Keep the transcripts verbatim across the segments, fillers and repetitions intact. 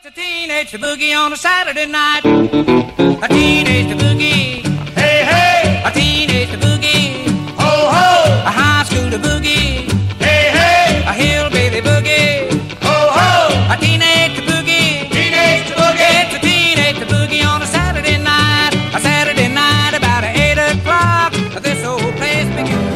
It's a teenage boogie on a Saturday night. A teenage boogie. Hey, hey. A teenage boogie. Ho, ho. A high school boogie. Hey, hey. A hillbilly boogie. Ho, ho. A teenage boogie. Teenage boogie. It's a teenage boogie on a Saturday night. A Saturday night about eight o'clock. This old place begins.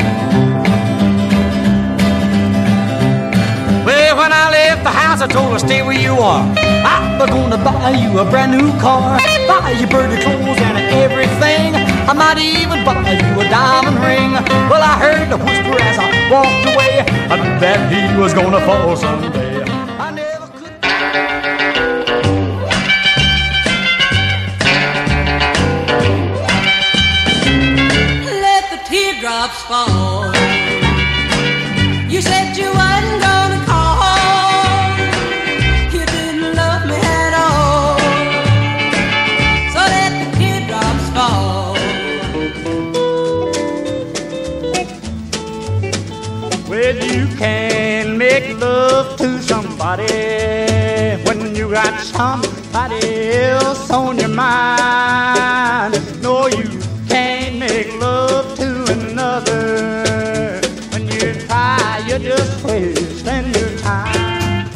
Well, when I left the house, I told her, stay where you are. I'm gonna buy you a brand new car, buy you birdie clothes and everything. I might even buy you a diamond ring. Well, I heard the whisper as I walked away, I knew that he was gonna fall someday. I never could. Let the teardrops fall. You said you wasn't gonna call. You didn't love me at all. So let the teardrops fall. Well, you can make love to somebody when you got somebody else on your mind. No, you can't make love to another. When you try, you're just wasting your time.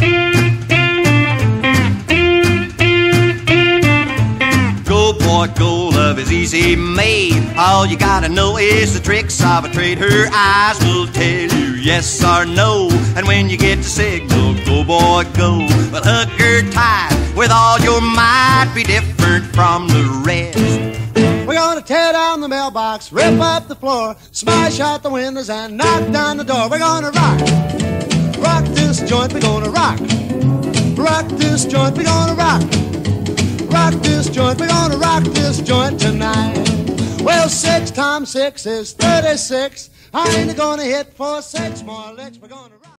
Go, boy, go, love is easy made. All you gotta know is the tricks of a trade. Her eyes will tell you yes or no. And when you get the signal, go, boy, go. Well, hug her tight with all your might. Be different from the rest. We're gonna tear down the mailbox, rip up the floor, smash out the windows and knock down the door. We're gonna rock, rock this joint, we're gonna rock, rock this joint, we're gonna rock, rock this joint, we're gonna rock this joint tonight. Well, six times six is thirty-six. I ain't gonna hit for six more licks, we're gonna rock.